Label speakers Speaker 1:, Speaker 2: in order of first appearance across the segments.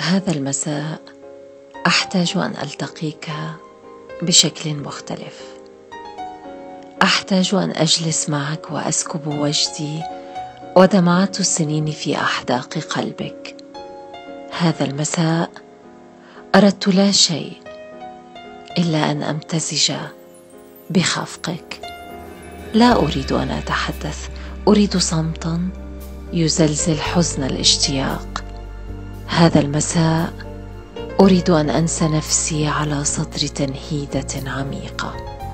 Speaker 1: هذا المساء أحتاج أن ألتقيك بشكل مختلف. أحتاج أن أجلس معك وأسكب وجدي ودمعات السنين في أحداق قلبك. هذا المساء أردت لا شيء إلا أن أمتزج بخفقك. لا أريد أن أتحدث، أريد صمتا يزلزل حزن الاشتياق. هذا المساء أريد أن أنسى نفسي على سطر تنهيدة عميقة.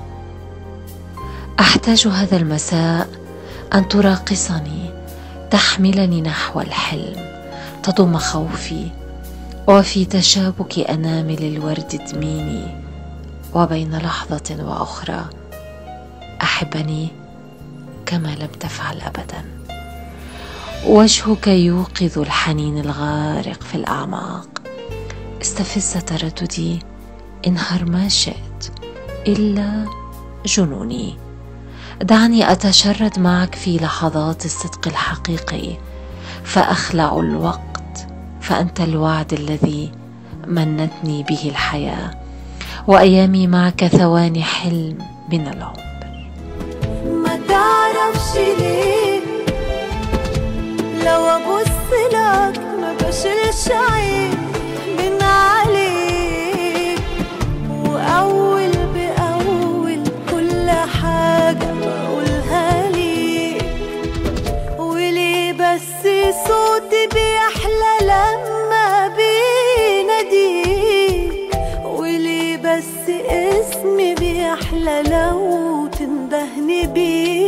Speaker 1: أحتاج هذا المساء أن تراقصني، تحملني نحو الحلم، تضم خوفي، وفي تشابك أنامل الورد تدميني، وبين لحظة وأخرى أحبني كما لم تفعل أبدا. وجهك يوقظ الحنين الغارق في الأعماق. استفز ترددي، انهر ما شئت إلا جنوني. دعني أتشرد معك في لحظات الصدق الحقيقي، فأخلع الوقت، فأنت الوعد الذي منتني به الحياة، وأيامي معك ثواني حلم من العمر.
Speaker 2: ما تعرفش ليه لو أبص لك ما بشيلش عين من عليك، وأول بأول كل حاجة بقولها ليك. وليه بس صوتي بيحلى لما بيناديك، وليه بس اسمي بيحلى لو تندهني بيه.